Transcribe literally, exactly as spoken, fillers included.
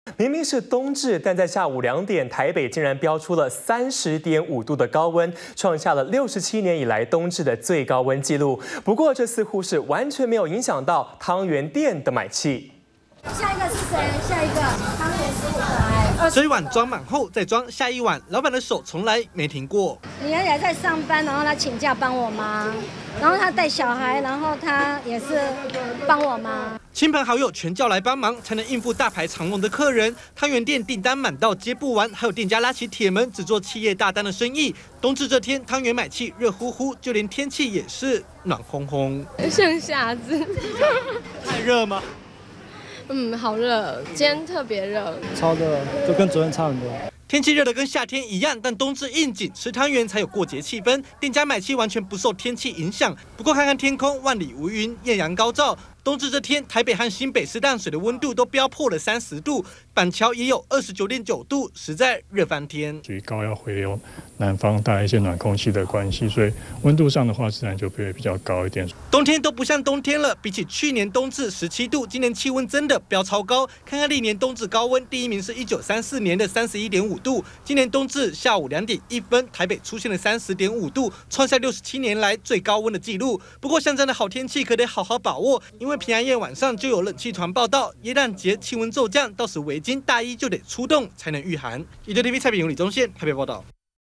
明明是冬至，但在下午两点，台北竟然飙出了三十点五度的高温，创下了六十七年以来冬至的最高温纪录。不过，这似乎是完全没有影响到汤圆店的买气。 下一个是谁？下一个汤圆十五台。 这一碗装满后再装下一碗，老板的手从来没停过。 你爷爷在上班，然后他请假帮我忙，然后他带小孩，然后他也是帮我忙。 亲朋好友全叫来帮忙，才能应付大排长龙的客人。汤圆店订单满到接不完，还有店家拉起铁门，只做企业大单的生意。冬至这天，汤圆买气热乎乎，就连天气也是暖烘烘。 像瞎子。 太热吗？ 嗯，好热，今天特别热， 超热，就跟昨天差很多。 天气热的跟夏天一样，但冬至应景，吃汤圆才有过节气氛。店家买气完全不受天气影响。不过看看天空，万里无云，艳阳高照。冬至这天，台北和新北市淡水的温度都飙破了三十度，板桥也有二十九点九度，实在热翻天。 属于高压回流，南方带来一些暖空气的关系，所以温度上的话，自然就会比较高一点。 冬天都不像冬天了，比起去年冬至十七度，今年气温真的飙超高。看看历年冬至高温，第一名是一九三四年的三十一点五度，今年冬至下午两点一分，台北出现了三十点五度，创下六十七年来最高温的纪录。不过象征的好天气可得好好把握，因为平安夜晚上就有冷气团报道，耶诞节气温骤降，到时围巾、大衣就得出动才能御寒。以上 T V 蔡炳勇、李宗宪台北报道。